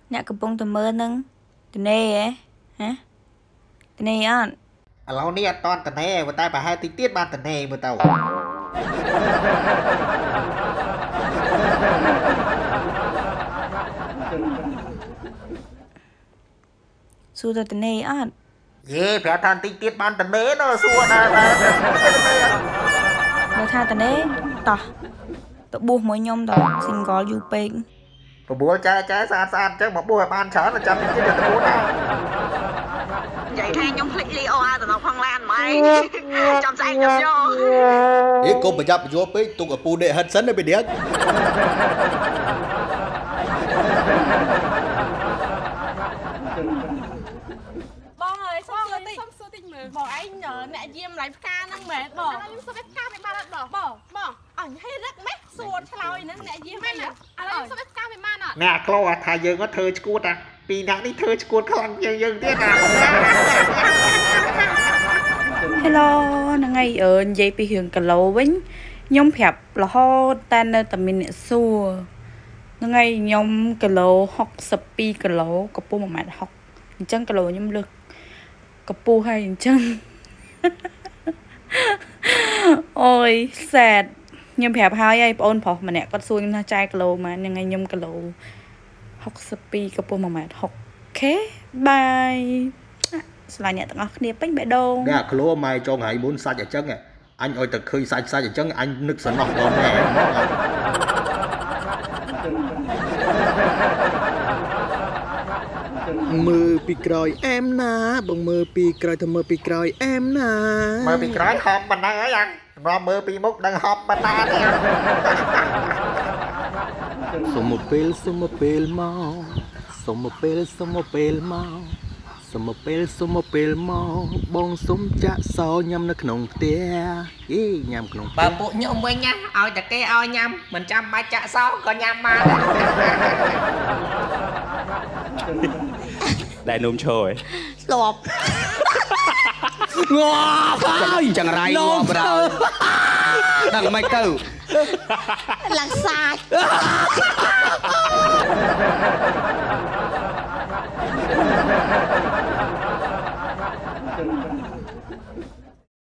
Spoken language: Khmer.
អ្នកកំពុងតែមើលនឹងតនេហ៎តនេអត់ឥឡូវនេះអត់តន់តនេតែប្រហែលតិចទៀតបានតនេមើលទៅសួរទៅតនេអត់យេប្រាប់ថាតិចទៀតបានតនេណ៎សួរដែរបើថាតនេតោះទៅបួសមួយខ្ញុំត single យូរពេកបបួលចែស្អាតអញ្ចឹងមកបួសឲ្យបានច្រើនចាំតិចទៀតទៅបួសដែរនិយាយថាខ្ញុំភ្លេចលីអូអាតំណផងឡានម៉េចចាំស្អែកខ្ញុំយកអេកុំប្រញាប់ប្រយ័ត្នពេកទុកឪពូដេកហិតសិនទៅពីនេះបងអើយសុំសួរតិចមើលបងឯងអ្នកយាមឡៃផ្កាហ្នឹងមែនបងខ្ញុំសុំផ្កាមិនបានអត់បងអញហេរឹកម៉េះសួរឆ្លើយហ្នឹងអ្នកយាមមែនឥឡូវសុំផ្កាមិនបានអត់អ្នកក្លោថាយើងក៏ធ្វើឈួតអាពីអ្នកនេះធ្វើឈួតខ្លាំងយើងទៀតណា Hello ហ្នឹងហើយនិយាយពីរឿងគីឡូវិញខ្ញុំប្រាប់រហូតតែនៅតែមានអ្នកសួរហ្នឹងហើយខ្ញុំគីឡូ62គីឡូកម្ពស់1.60ម៉ែត្រអញ្ចឹងគីឡូខ្ញុំលើសកម្ពស់ហើយអញ្ចឹងអូយសែតខ្ញុំប្រាប់ហើយបងអូនប្រុសម្នាក់គាត់សួរខ្ញុំថាចែកគីឡូម៉ែត្រហ្នឹងហើយខ្ញុំគីឡូ62កម្ពស់1.60ម៉ែត្រអូខេបាយស្លាញ់អ្នកទាំងអស់គ្នាពេញបេះដូងអ្នកក្លោម៉ែចងហើយមុនសាច់អញ្ចឹងអញឲ្យតែឃើញសាច់អញ្ចឹងអញនឹកសំណោះដល់ម៉ែមើលពីក្រោយអែមណាបងមើលពីក្រោយទៅមើលពីក្រោយអែមណាមើលពីក្រោយហប់ប៉ុណ្ណឹងហើយអញរំមើលពីមុខដឹងហប់ប៉ុណ្ណាទេសុំមកពេលមកសុំមកពេលមកសុំមកពេលមកបងសុំចាក់សោញ៉ាំនៅក្នុងផ្ទះញ៉ាំក្នុងបើពួកខ្ញុំវិញណាឲ្យតែគេឲ្យញ៉ាំមិនចាំបាច់ចាក់សោក៏ញ៉ាំបានដែរនំឈរស្លាប់ងាប់ហើយចង្រៃងាប់ហើយដឹងមិនទៅឡើងសាច់